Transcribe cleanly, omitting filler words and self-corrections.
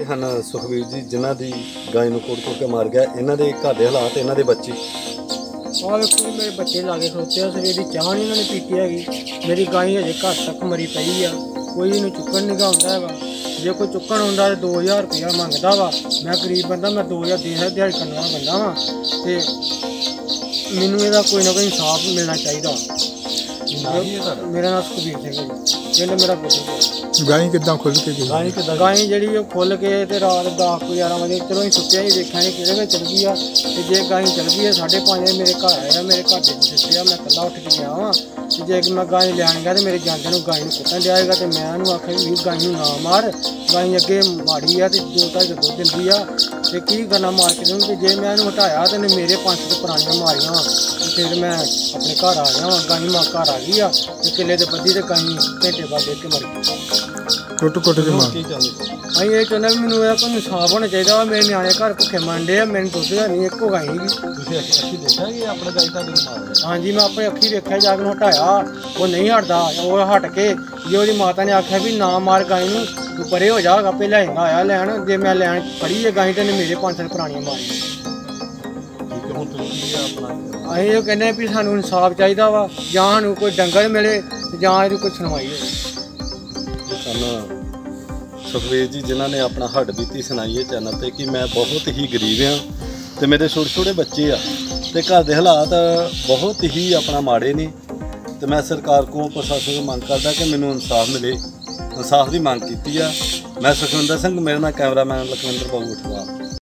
ਹਨ ਸੁਖਵੀਰ ਜੀ ਜਿਨ੍ਹਾਂ ਦੀ ਗਾਂ ਨੂੰ ਕੁੱਟ ਕੇ ਮਾਰ ਗਿਆ, ਇਹਨਾਂ ਦੇ ਘਰ ਦੇ ਹਾਲਾਤ, ਇਹਨਾਂ ਦੇ ਬੱਚੇ। ਆਹ ਵੇਖੋ ਜੀ, ਮੇਰੇ ਬੱਚੇ ਲਾਗੇ ਖਲੋਤੇ ਸਵੇਰ ਦੀ ਚਾਹ ਨਹੀਂ ਇਹਨਾਂ ਨੇ ਪੀਤੀ ਹੈਗੀ। ਮੇਰੀ ਗਾਂ ਹਜੇ ਘਰ ਤੱਕ ਮਰੀ ਪਈ ਆ, ਕੋਈ ਇਹਨੂੰ ਚੁੱਕਣ ਨਹੀਂ ਆਉਂਦਾ ਹੈਗਾ। ਜੇ ਕੋਈ ਚੁੱਕਣ ਆਉਂਦਾ ਤਾਂ 2000 ਰੁਪਇਆ ਮੰਗਦਾ ਵਾ। ਮੈਂ ਗਰੀਬ ਬੰਦਾ, ਮੈਂ 2000 ਦੇ ਦਿਹਾੜੀ ਕਰਨ ਵਾਲਾ ਬੰਦਾ ਵਾਂ, ਤੇ ਮੈਨੂੰ ਇਹਦਾ ਕੋਈ ਨਾ ਕੋਈ ਇਨਸਾਫ ਮਿਲਣਾ ਚਾਹੀਦਾ। ਮੇਰਾ ਨਾਮ ਸੁਖਬੀਰ ਸਿੰਘ ਹੈ ਜੀ, ਪਿੰਡ ਮੇਰਾ ਪੁੱਤ। ਗਾਂ ਕਿੱਦਾਂ ਖੁੱਲ ਕੇ ਗਈ? ਗਾਂ ਜਿਹੜੀ ਉਹ ਖੁੱਲ ਕੇ ਤੇ ਰਾਤ 10-11 ਵਜੇ ਚਲੋ ਅਸੀਂ ਸੁੱਤਿਆ ਹੀ ਵੇਖਿਆ ਸੀ ਕਿਹਦੇ ਵਿੱਚ ਚਲ ਗਈ ਆ। ਤੇ ਜੇ ਗਾਂ ਚਲ ਗਈ ਆ 5:30 ਮੇਰੇ ਘਰ ਆਇਆ, ਮੇਰੇ ਘਰ ਦੇ ਸੁੱਤਿਆ, ਮੈਂ ਇਕੱਲਾ ਉੱਠ ਕੇ ਗਿਆ ਵਾਂ। ਤੇ ਜੇ ਮੈਂ ਗਾਂ ਲੈਣ ਗਿਆ ਤੇ ਮੇਰੇ ਜਾਂਦੇ ਨੂੰ ਗਾਂ ਨੂੰ ਕੁੱਟਣ ਜਾਏਗਾ, ਤੇ ਮੈਂ ਉਹਨੂੰ ਆਖਿਆ ਵੀ ਗਾਂ ਨੂੰ ਨਾ ਮਾਰ, ਗਾਂ ਅੱਗੇ ਮਾੜੀ ਆ ਤੇ 2-2.5 ਦੁੱਧ ਦਿੰਦੀ ਆ, ਤੇ ਕੀ ਕਰਨਾ ਮਾਰ ਕੇ ਉਹਨੂੰ। ਤੇ ਜੇ ਮੈਂ ਇਹਨੂੰ ਹਟਾਇਆ ਤੇ ਇਹਨੇ ਮੇਰੇ 5 ਪੁਰਾਣੀਆਂ ਮਾਰੀਆਂ ਵਾ। ਫਿਰ ਮੈਂ ਆਪਣੇ ਘਰ ਆ ਗਿਆ ਵਾਂ, ਗਾਂ ਮਾਂ ਘਰ ਆ ਗਈ ਆ ਤੇ ਕਿੱਲੇ ਦੇ ਬੱਦੀ ਤੇ ਗਾਂ ਘੰਟੇ ਬਾਅਦ ਦੇਖ ਕੇ ਮਰ ਗਈ। ਟੁੱਟ ਕੇ ਮਾਰ। ਅਸੀਂ ਇਹ ਚਾਹੁੰਦੇ ਵੀ ਮੈਨੂੰ ਇਹਦਾ ਕੋਈ ਇਨਸਾਫ ਹੋਣਾ ਚਾਹੀਦਾ ਵਾ। ਮੇਰੇ ਨਿਆਣੇ ਘਰ ਭੁੱਖੇ ਮਰਦੇ ਆ, ਮੈਨੂੰ ਦੁੱਧ ਨਹੀਂ ਇੱਕੋ ਗਾਂ ਸੀਗੀ। ਤੁਸੀਂ ਅੱਖੀ ਦੇਖਿਆ ਕਿ ਆਪਣੇ ਗਾਂ ਤੁਹਾਡੇ ਨੂੰ ਮਾਰ ਰਿਹਾ? ਹਾਂਜੀ, ਮੈਂ ਆਪਣੀ ਅੱਖੀ ਵੇਖਿਆ, ਜਾ ਕੇ ਹਟਾਇਆ, ਉਹ ਨਹੀਂ ਹਟਦਾ। ਉਹ ਹਟ ਕੇ ਜੇ ਉਹਦੀ ਮਾਤਾ ਨੇ ਆਖਿਆ ਵੀ ਨਾ ਮਾਰ ਗਾਂ ਨੂੰ, ਤੂੰ ਪਰੇ ਹੋ ਜਾ, ਆਪੇ ਲੈਂਗਾ ਆਇਆ ਲੈਣ। ਜੇ ਮੈਂ ਲੈਣ ਫੜੀ ਹੈ ਗਾਂ ਤੇ ਨੇ ਮੇਰੇ 5 ਪੁਰਾਣੀਆਂ ਮਾਰੀਆਂ। ਅਸੀਂ ਇਹ ਕਹਿੰਦੇ ਵੀ ਸਾਨੂੰ ਇਨਸਾਫ ਚਾਹੀਦਾ ਵਾ, ਜਾਂ ਸਾਨੂੰ ਕੋਈ ਡੰਗਰ ਮਿਲੇ ਜਾਂ ਇਹਦੀ ਕੋਈ ਸੁਣਵਾਈ ਹੋਵੇ। ਸੁਖਵੀਰ ਜੀ ਜਿਨ੍ਹਾਂ ਨੇ ਆਪਣਾ ਹੱਡ ਬੀਤੀ ਸੁਣਾਈ ਹੈ ਚੈਨਲ ਤੇ ਕਿ ਮੈਂ ਬਹੁਤ ਹੀ ਗਰੀਬ ਹਾਂ ਤੇ ਮੇਰੇ ਛੋਟੇ ਛੋਟੇ ਬੱਚੇ ਆ ਤੇ ਘਰ ਦੇ ਹਾਲਾਤ ਬਹੁਤ ਹੀ ਆਪਣਾ ਮਾੜੇ ਨੇ, ਤੇ ਮੈਂ ਸਰਕਾਰ ਕੋਲ ਪ੍ਰਸ਼ਾਸਨ ਤੋਂ ਮੰਗ ਕਰਦਾ ਕਿ ਮੈਨੂੰ ਇਨਸਾਫ ਮਿਲੇ। ਇਨਸਾਫ ਦੀ ਮੰਗ ਕੀਤੀ ਆ। ਮੈਂ ਸੁਖਵਿੰਦਰ ਸਿੰਘ, ਮੇਰੇ ਨਾਲ ਕੈਮਰਾਮੈਨ ਲਖਵਿੰਦਰ ਬਾਬੂ ਉਠਵਾ।